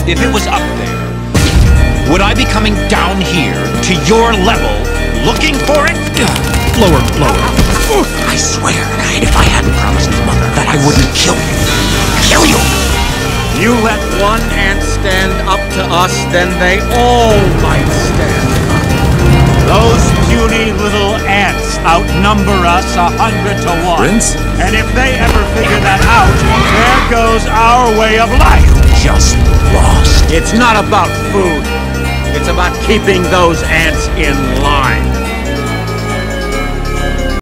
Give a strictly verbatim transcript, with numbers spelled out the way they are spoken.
If it was up there, would I be coming down here to your level looking for it? Lower, lower. I swear, if I hadn't promised his mother that I wouldn't kill you. Kill you! You let one ant stand up to us, then they all might stand up. Those puny little ants outnumber us a hundred to one. Prince? And if they ever figure that out, there goes our way of life. Just lost. It's not about food. It's about keeping those ants in line.